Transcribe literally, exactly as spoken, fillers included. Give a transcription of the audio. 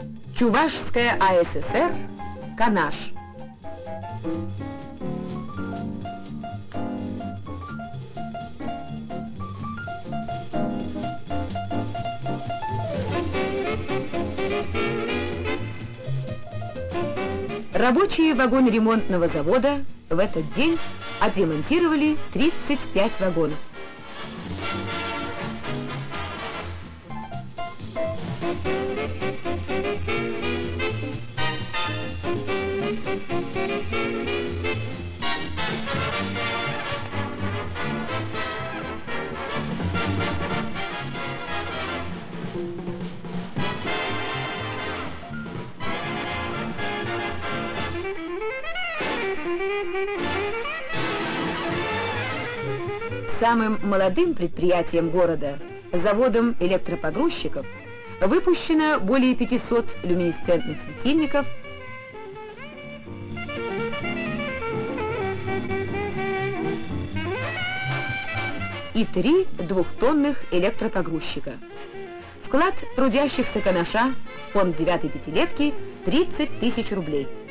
Чувашская АССР, Канаш. Рабочие вагоноремонтного завода в этот день отремонтировали тридцать пять вагонов. Самым молодым предприятием города, заводом электропогрузчиков, выпущено более пятисот люминесцентных светильников и три двухтонных электропогрузчика. Вклад трудящихся Канаша в фонд девятой пятилетки – тридцать тысяч рублей.